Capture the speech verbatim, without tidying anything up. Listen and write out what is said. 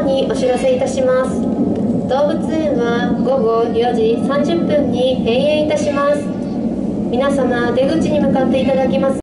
にお知らせいたします。動物園はごごよじさんじゅっぷんに閉園いたします。皆様、出口に向かっていただきます